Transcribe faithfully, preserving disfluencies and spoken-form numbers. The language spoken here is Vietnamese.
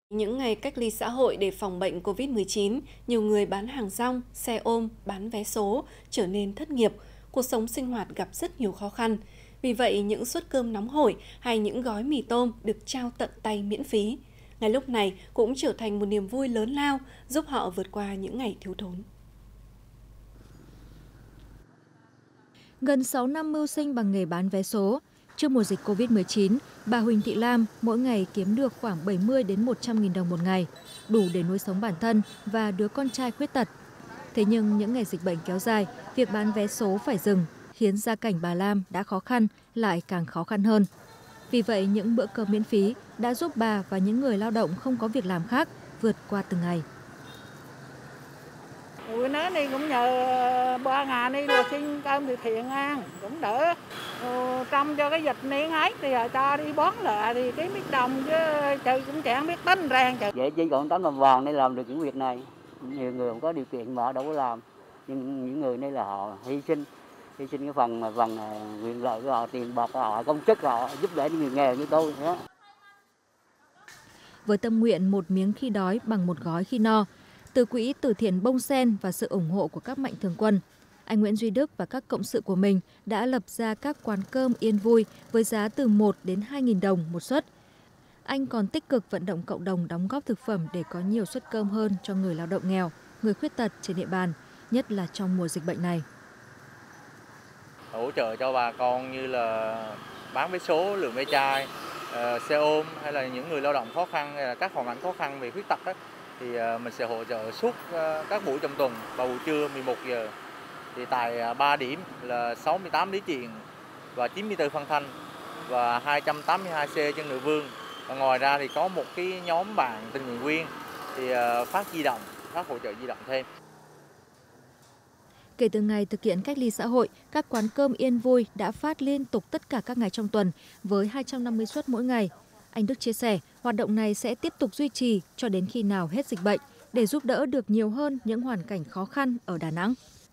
Những ngày cách ly xã hội để phòng bệnh covid mười chín, nhiều người bán hàng rong, xe ôm, bán vé số trở nên thất nghiệp, cuộc sống sinh hoạt gặp rất nhiều khó khăn. Vì vậy, những suất cơm nóng hổi hay những gói mì tôm được trao tận tay miễn phí. Ngay lúc này cũng trở thành một niềm vui lớn lao, giúp họ vượt qua những ngày thiếu thốn. Gần sáu năm mưu sinh bằng nghề bán vé số, trước mùa dịch covid mười chín, bà Huỳnh Thị Lam mỗi ngày kiếm được khoảng bảy mươi đến một trăm nghìn đồng một ngày, đủ để nuôi sống bản thân và đứa con trai khuyết tật. Thế nhưng những ngày dịch bệnh kéo dài, việc bán vé số phải dừng, khiến gia cảnh bà Lam đã khó khăn lại càng khó khăn hơn. Vì vậy, những bữa cơm miễn phí đã giúp bà và những người lao động không có việc làm khác vượt qua từng ngày. Ủa nó đi cũng nhờ ba ngàn đi là xin cơm từ thiện ăn cũng đỡ. Ờ, trong cho cái dịch này hết thì cho đi bón lại thì cái biết đồng chứ trời cũng chẳng biết tính ràng trời. Vậy chỉ còn tấm lòng vàng để làm được những việc này. Nhiều người không có điều kiện mà họ đâu có làm. Nhưng những người này là họ hy sinh, hy sinh cái phần phần quyền lợi của họ, tiền bạc của họ, công sức của họ giúp đỡ những người nghèo như tôi đó. Với tâm nguyện một miếng khi đói bằng một gói khi no, từ quỹ từ thiện Bông Sen và sự ủng hộ của các mạnh thường quân, anh Nguyễn Duy Đức và các cộng sự của mình đã lập ra các quán cơm yên vui với giá từ một đến hai nghìn đồng một suất. Anh còn tích cực vận động cộng đồng đóng góp thực phẩm để có nhiều suất cơm hơn cho người lao động nghèo, người khuyết tật trên địa bàn, nhất là trong mùa dịch bệnh này. Hỗ trợ cho bà con như là bán vé số, lượng ve chai, uh, xe ôm hay là những người lao động khó khăn hay là các hoàn cảnh khó khăn về khuyết tật đó, thì uh, mình sẽ hỗ trợ suốt uh, các buổi trong tuần vào buổi trưa mười một giờ. Thì tại uh, ba điểm là sáu mươi tám Lý Chiền và chín mươi tư Phan Thanh và hai trăm tám mươi hai C Trần Nữ Vương. Và ngoài ra thì có một cái nhóm bạn tình nguyện viên thì uh, phát di động, phát hỗ trợ di động thêm. Kể từ ngày thực hiện cách ly xã hội, các quán cơm yên vui đã phát liên tục tất cả các ngày trong tuần với hai trăm năm mươi suất mỗi ngày. Anh Đức chia sẻ, hoạt động này sẽ tiếp tục duy trì cho đến khi nào hết dịch bệnh để giúp đỡ được nhiều hơn những hoàn cảnh khó khăn ở Đà Nẵng.